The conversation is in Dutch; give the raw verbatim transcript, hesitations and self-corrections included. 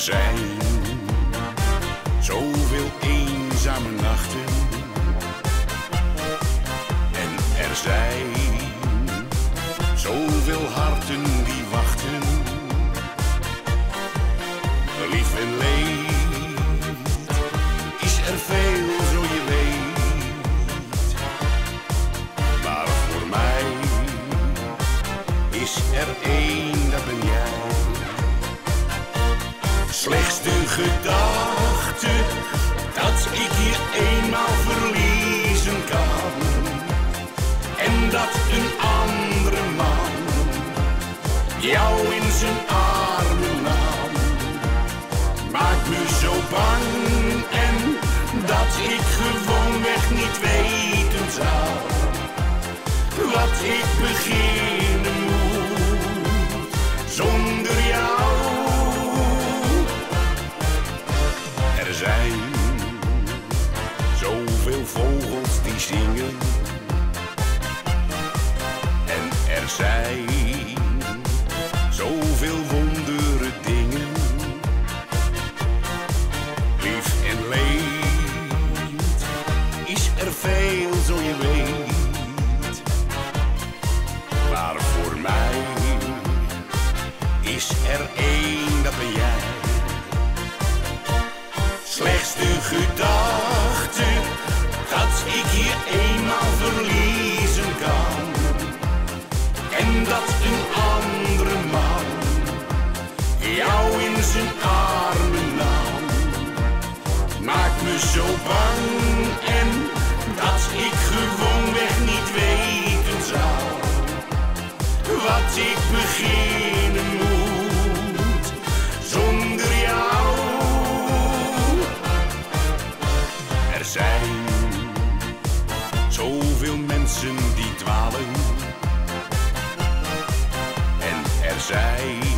zijn zoveel eenzame nachten en er zijn zoveel harten die wachten. Lief en leed is er veel, zo je weet, maar voor mij is er één, dat ben jij. Slechts de gedachte dat ik je eenmaal verliezen kan en dat een andere man jou in zijn armen nam, maakt me zo bang en dat ik gewoonweg niet weten zou wat ik beginnen moet zonder jou. Er zijn zoveel vogels die zingen en er zijn zoveel wondere dingen. Lief en leed is er veel, zo je weet, maar voor mij is er één, dat ben jij. Slechts de gedachte dat ik je eenmaal verliezen kan en dat een andere man jou in zijn armen nam, maakt me zo bang en dat ik gewoonweg niet weten zou wat ik beginnen moet zonder jou. Er zijn zoveel mensen die dwalen en er zijn